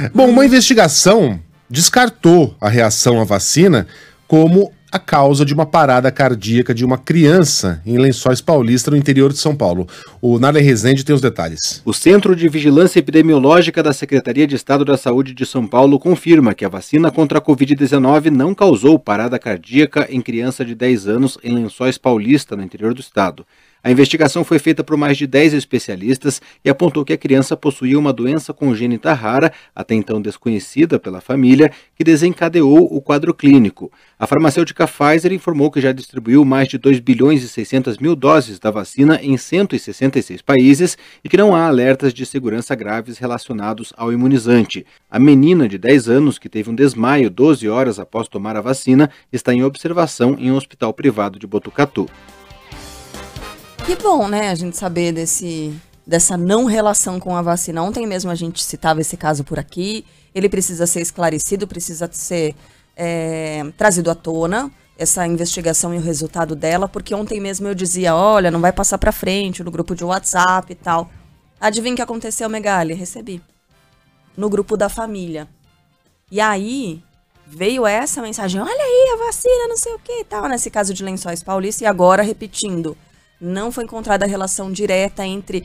Bom, uma investigação descartou a reação à vacina como a causa de uma parada cardíaca de uma criança em Lençóis Paulista, no interior de São Paulo. O Narley Rezende tem os detalhes. O Centro de Vigilância Epidemiológica da Secretaria de Estado da Saúde de São Paulo confirma que a vacina contra a Covid-19 não causou parada cardíaca em criança de 10 anos em Lençóis Paulista, no interior do estado. A investigação foi feita por mais de 10 especialistas e apontou que a criança possuía uma doença congênita rara, até então desconhecida pela família, que desencadeou o quadro clínico. A farmacêutica Pfizer informou que já distribuiu mais de 2 bilhões e 600 mil doses da vacina em 166 países e que não há alertas de segurança graves relacionados ao imunizante. A menina de 10 anos, que teve um desmaio 12 horas após tomar a vacina, está em observação em um hospital privado de Botucatu. Que bom, né, a gente saber dessa não relação com a vacina. Ontem mesmo a gente citava esse caso por aqui. Ele precisa ser esclarecido, precisa ser trazido à tona, essa investigação e o resultado dela, porque ontem mesmo eu dizia, olha, não vai passar pra frente no grupo de WhatsApp e tal. Adivinha o que aconteceu, Megali? Recebi. No grupo da família. E aí veio essa mensagem, olha aí a vacina, não sei o que e tal, nesse caso de Lençóis Paulista, e agora repetindo. Não foi encontrada a relação direta entre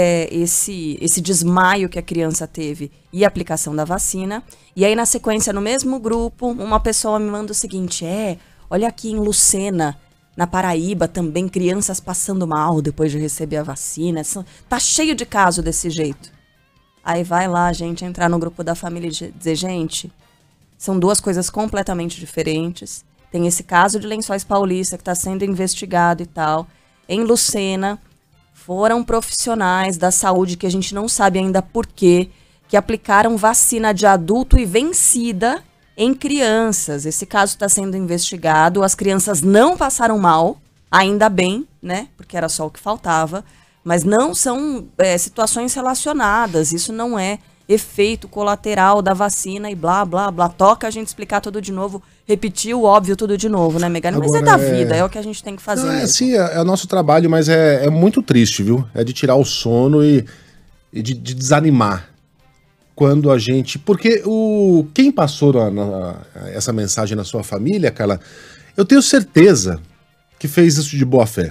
esse desmaio que a criança teve e a aplicação da vacina. E aí, na sequência, no mesmo grupo, uma pessoa me manda o seguinte, olha aqui em Lucena, na Paraíba, também crianças passando mal depois de receber a vacina. Tá cheio de caso desse jeito. Aí vai lá a gente entrar no grupo da família e dizer, gente, são duas coisas completamente diferentes. Tem esse caso de Lençóis Paulista que está sendo investigado e tal. Em Lucena, foram profissionais da saúde, que a gente não sabe ainda por quê, que aplicaram vacina de adulto e vencida em crianças. Esse caso está sendo investigado, as crianças não passaram mal, ainda bem, né? Porque era só o que faltava, mas não são situações relacionadas, isso não é efeito colateral da vacina e blá, blá, blá. Toca a gente explicar tudo de novo, repetir o óbvio tudo de novo, né, Megali? Mas é da vida, é o que a gente tem que fazer mesmo. Sim, é o nosso trabalho, mas é muito triste, viu? É de tirar o sono e de desanimar. Quando a gente... Porque quem passou essa mensagem na sua família, Carla, eu tenho certeza que fez isso de boa fé.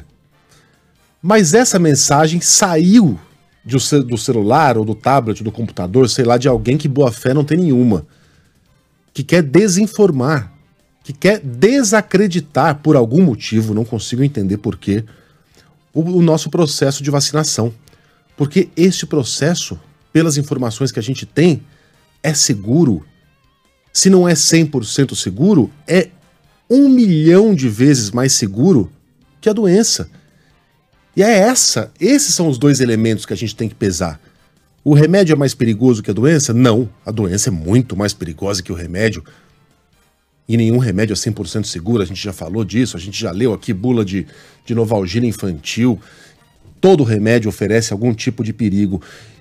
Mas essa mensagem saiu do celular ou do tablet, do computador, sei lá, de alguém que boa fé não tem nenhuma. Que quer desinformar, que quer desacreditar por algum motivo, não consigo entender por quê, o nosso processo de vacinação. Porque este processo, pelas informações que a gente tem, é seguro. Se não é 100% seguro, é 1 milhão de vezes mais seguro que a doença. E esses são os dois elementos que a gente tem que pesar. O remédio é mais perigoso que a doença? Não, a doença é muito mais perigosa que o remédio. E nenhum remédio é 100% seguro, a gente já falou disso, a gente já leu aqui bula de Novalgina infantil. Todo remédio oferece algum tipo de perigo.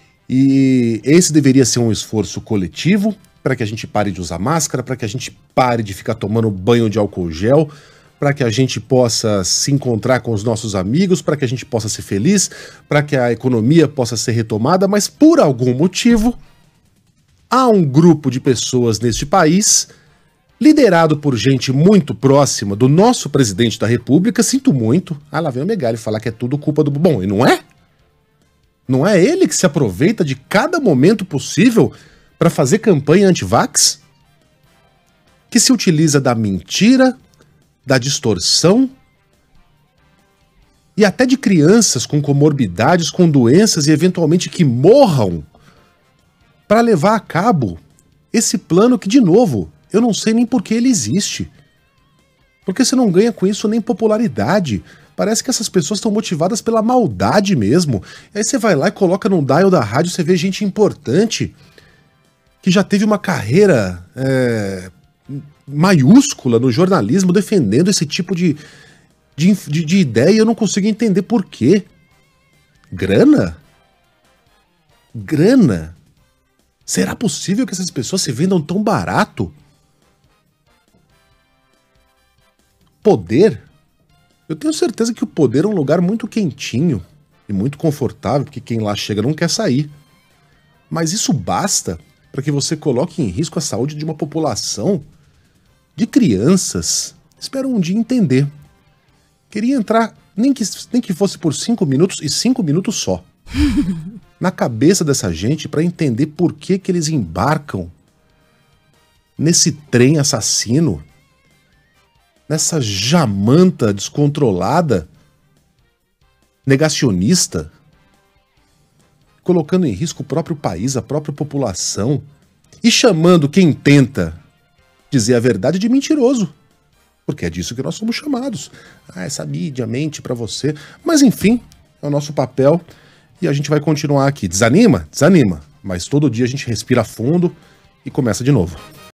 E esse deveria ser um esforço coletivo para que a gente pare de usar máscara, para que a gente pare de ficar tomando banho de álcool gel, para que a gente possa se encontrar com os nossos amigos, para que a gente possa ser feliz, para que a economia possa ser retomada, mas por algum motivo há um grupo de pessoas neste país, liderado por gente muito próxima do nosso presidente da República, sinto muito, lá vem o Megali falar que é tudo culpa do... Bom, e não é? Não é ele que se aproveita de cada momento possível para fazer campanha anti-vax? Que se utiliza da mentira, da distorção e até de crianças com comorbidades, com doenças e eventualmente que morram para levar a cabo esse plano que, de novo, eu não sei nem por que ele existe. Porque você não ganha com isso nem popularidade. Parece que essas pessoas estão motivadas pela maldade mesmo. Aí você vai lá e coloca num dial da rádio, você vê gente importante que já teve uma carreira maiúscula no jornalismo defendendo esse tipo de ideia e eu não consigo entender por quê. Grana? Grana? Será possível que essas pessoas se vendam tão barato? Poder? Eu tenho certeza que o poder é um lugar muito quentinho e muito confortável, porque quem lá chega não quer sair. Mas isso basta para que você coloque em risco a saúde de uma população de crianças. Espero um dia entender. Queria entrar, nem que fosse por 5 minutos, e 5 minutos só, na cabeça dessa gente para entender por que eles embarcam nesse trem assassino, nessa jamanta descontrolada, negacionista, colocando em risco o próprio país, a própria população, e chamando quem tenta dizer a verdade de mentiroso. Porque é disso que nós somos chamados. Essa mídia mente pra você. Mas enfim, é o nosso papel e a gente vai continuar aqui. Desanima? Desanima. Mas todo dia a gente respira fundo e começa de novo.